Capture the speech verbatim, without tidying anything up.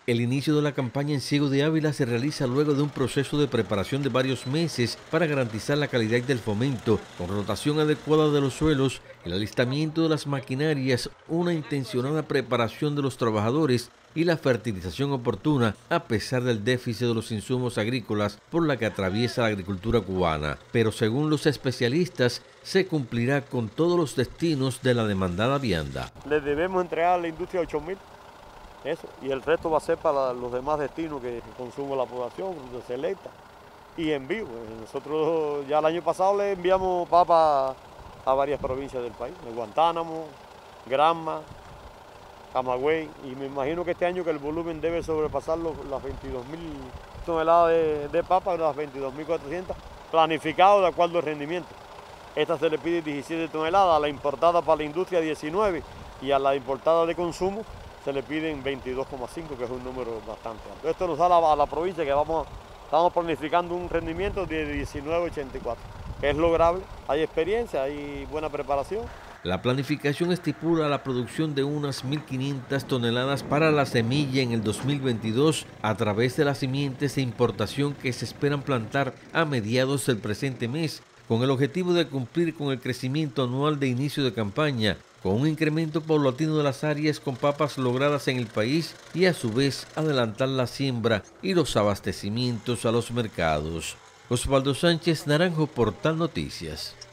El inicio de la campaña en Ciego de Ávila se realiza luego de un proceso de preparación de varios meses para garantizar la calidad del fomento, con rotación adecuada de los suelos, el alistamiento de las maquinarias, una intencionada preparación de los trabajadores y la fertilización oportuna, a pesar del déficit de los insumos agrícolas por la que atraviesa la agricultura cubana. Pero según los especialistas, se cumplirá con todos los destinos de la demandada vianda. Le debemos entregar a la industria ocho mil. Eso, y el resto va a ser para los demás destinos que consume la población, de selecta y envío. Nosotros ya el año pasado le enviamos papa a varias provincias del país, de Guantánamo, Granma, Camagüey, y me imagino que este año que el volumen debe sobrepasar los, las veintidós mil toneladas de, de papa, las veintidós mil cuatrocientas, planificado de acuerdo al rendimiento. Esta se le pide diecisiete toneladas, a la importada para la industria diecinueve y a la importada de consumo se le piden veintidós coma cinco, que es un número bastante alto. Esto nos da a la, a la provincia que vamos, estamos planificando un rendimiento de diecinueve coma ochenta y cuatro. Es lograble, hay experiencia, hay buena preparación. La planificación estipula la producción de unas mil quinientas toneladas para la semilla en el dos mil veintidós a través de las simientes de importación que se esperan plantar a mediados del presente mes, con el objetivo de cumplir con el crecimiento anual de inicio de campaña, con un incremento paulatino de las áreas con papas logradas en el país y a su vez adelantar la siembra y los abastecimientos a los mercados. Osvaldo Sánchez Naranjo, Portal Noticias.